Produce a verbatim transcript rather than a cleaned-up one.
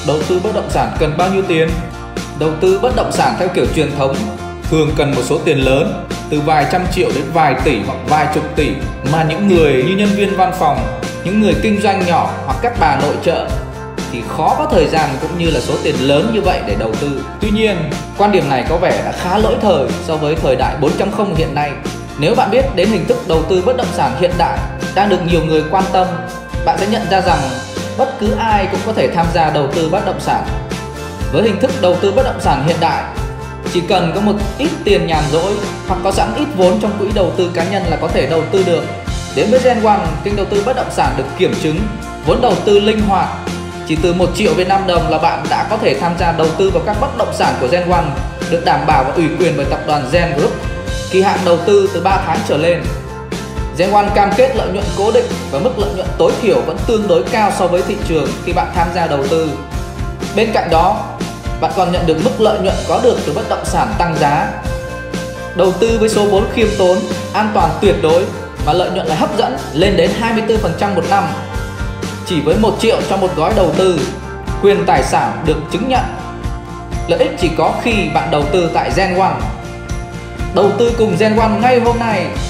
đầu tư bất động sản cần bao nhiêu tiền? Đầu tư bất động sản theo kiểu truyền thống thường cần một số tiền lớn, từ vài trăm triệu đến vài tỷ hoặc vài chục tỷ, mà những người như nhân viên văn phòng, những người kinh doanh nhỏ hoặc các bà nội trợ thì khó có thời gian cũng như là số tiền lớn như vậy để đầu tư. Tuy nhiên, quan điểm này có vẻ đã khá lỗi thời so với thời đại bốn chấm không hiện nay. Nếu bạn biết đến hình thức đầu tư bất động sản hiện đại đang được nhiều người quan tâm, bạn sẽ nhận ra rằng bất cứ ai cũng có thể tham gia đầu tư bất động sản. Với hình thức đầu tư bất động sản hiện đại, chỉ cần có một ít tiền nhàn rỗi hoặc có sẵn ít vốn trong quỹ đầu tư cá nhân là có thể đầu tư được. Đến với Gen One, kênh đầu tư bất động sản được kiểm chứng vốn đầu tư linh hoạt. Chỉ từ một triệu Việt Nam đồng là bạn đã có thể tham gia đầu tư vào các bất động sản của Gen One, được đảm bảo và ủy quyền bởi tập đoàn Gen Group. Kỳ hạn đầu tư từ ba tháng trở lên. Gen One cam kết lợi nhuận cố định và mức lợi nhuận tối thiểu vẫn tương đối cao so với thị trường khi bạn tham gia đầu tư. Bên cạnh đó, bạn còn nhận được mức lợi nhuận có được từ bất động sản tăng giá. Đầu tư với số vốn khiêm tốn, an toàn tuyệt đối và lợi nhuận là hấp dẫn lên đến hai mươi tư phần trăm một năm. Chỉ với một triệu cho một gói đầu tư, quyền tài sản được chứng nhận. Lợi ích chỉ có khi bạn đầu tư tại Gen One. Đầu tư cùng Gen One ngay hôm nay.